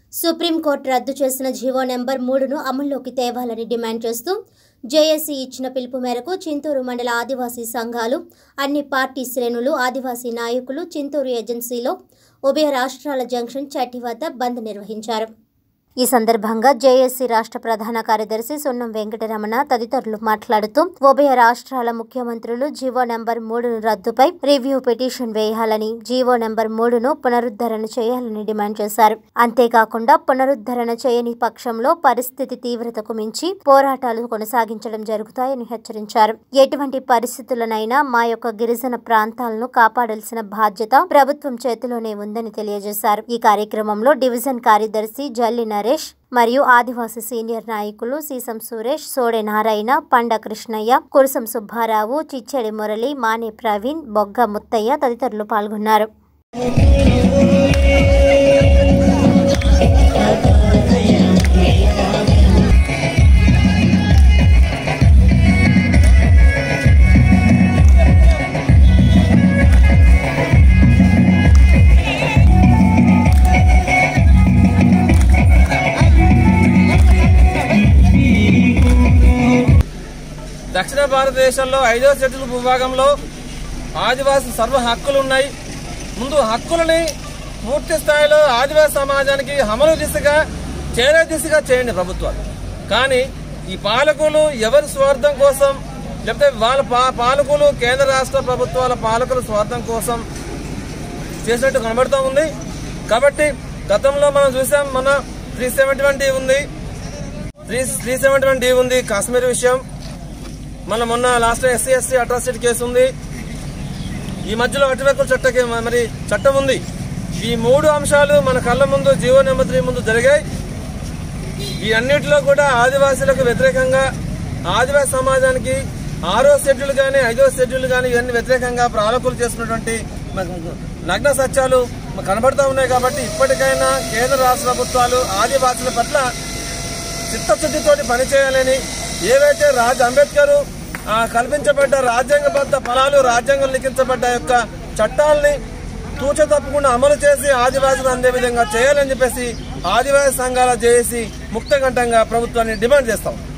Supreme court రద్దు చేసిన GO number 3ను అమల్లోకి తేవాలని డిమాండ్ చేస్తూ జేఏసీ ఇచ్చిన పిలుపు మేరకు చింతూరు మండల ఆదివాసీ సంఘాలు, అన్ని పార్టీ శ్రేణులు, ఆదివాసీ నాయకులు చింతూరు ఏజెన్సీలో ఉభయ రాష్ట్రాల జంక్షన్ చట్టి వద్ద బంద్ నిర్వహించారు. ఈ సందర్భంగా జేఏసీ రాష్ట్ర ప్రధాన కార్యదర్శి సున్నం వెంకటరమణ తదితరులు మాట్లాడుతూ ఉభయ రాష్ట్రాల ముఖ్యమంత్రులు జీవో నెంబర్ 3 రద్దుపై రివ్యూ పిటిషన్ వేయాలని, జీవో నెంబర్ 3ను పునరుద్ధరణ చేయాలని డిమాండ్ చేశారు. అంతేకాకుండా పునరుద్ధరణ చేయని పక్షంలో పరిస్థితి తీవ్రతకు మించి పోరాటాలు కొనసాగించడం జరుగుతాయని హెచ్చరించారు. ఎటువంటి పరిస్థితులనైనా మా యొక్క గిరిజన ప్రాంతాలను కాపాడాల్సిన బాధ్యత ప్రభుత్వం చేతిలోనే ఉందని తెలియజేశారు. ఈ కార్యక్రమంలో డివిజన్ కార్యదర్శి జల్లి నరేష్ మరియు ఆదివాసీ సీనియర్ నాయకులు సీసం సురేష్, సోడే నారాయణ, పండ కృష్ణయ్య, కురుసం సుబ్బారావు, చిచ్చెడి మురళి, మానే ప్రవీణ్, బొగ్గ ముత్తయ్య తదితరులు పాల్గొన్నారు. దక్షిణ భారతదేశంలో 5వ షెడ్యూల్ భూభాగంలో ఆదివాసీ సర్వ హక్కులు ఉన్నాయి. ముందు హక్కులని పూర్తి స్థాయిలో ఆదివాసీ సమాజానికి అమలు దిశగా చేరే దిశగా చేయండి ప్రభుత్వాలు. కానీ ఈ పాలకులు ఎవరి స్వార్థం కోసం, లేకపోతే వాళ్ళ పాలకులు కేంద్ర రాష్ట్ర ప్రభుత్వాల పాలకుల స్వార్థం కోసం చేసినట్టు కనబడుతూ ఉంది. కాబట్టి గతంలో మనం చూసాం, మన 371D ఉంది, 371D ఉంది కాశ్మీర్ విషయం. మొన్న లాస్ట్ SC/ST అట్రాసిటీ కేసు ఉంది. ఈ మధ్యలో అటువైపుల చట్టం ఉంది. ఈ 3 అంశాలు మన కళ్ళ ముందు జీవో నెంబర్ 3 ముందు జరిగాయి. ఈ అన్నిటిలో కూడా ఆదివాసీలకు వ్యతిరేకంగా, ఆదివాసీ సమాజానికి 6వ షెడ్యూల్ కానీ 5వ షెడ్యూల్ కానీ ఇవన్నీ వ్యతిరేకంగా పాలకులు చేస్తున్నటువంటి నగ్న సత్యాలు కనబడుతూ ఉన్నాయి. కాబట్టి ఇప్పటికైనా కేంద్ర రాష్ట్ర ప్రభుత్వాలు ఆదివాసీల పట్ల చిత్తశుద్ధితోటి పనిచేయాలని, ఏవైతే అంబేద్కర్ కల్పించబడ్డ రాజ్యాంగబద్ధ ఫలాలు, రాజ్యాంగం లిఖించబడ్డ యొక్క చట్టాలని తూచ తప్పకుండా అమలు చేసి ఆదివాసులు అందే విధంగా చేయాలని చెప్పేసి ఆదివాసీ సంఘాల జేఏసీ ముక్తకంఠంగా ప్రభుత్వాన్ని డిమాండ్ చేస్తాం.